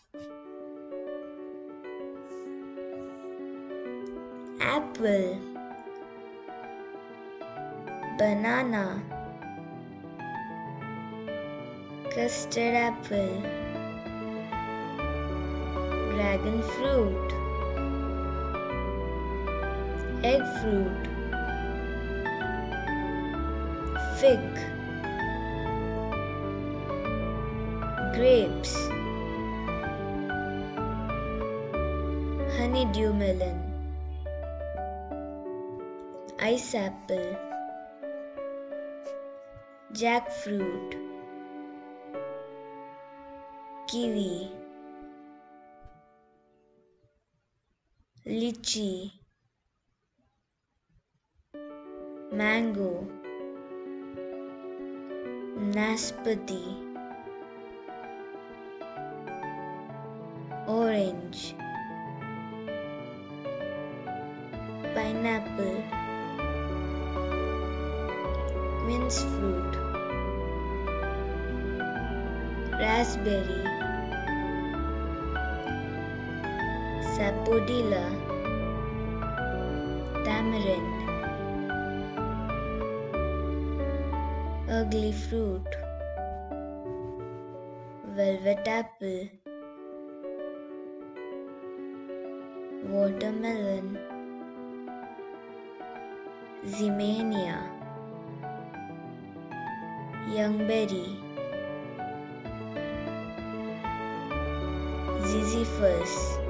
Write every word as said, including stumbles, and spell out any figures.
apple, banana, custard apple, dragon fruit, egg fruit, fig, grapes, honeydew melon, ice apple, jackfruit, kiwi, lychee, mango, naspati, orange, pineapple, quince fruit, raspberry, sapodilla, tamarind, ugly fruit, velvet apple, watermelon, zimania, youngberry, ziziphus,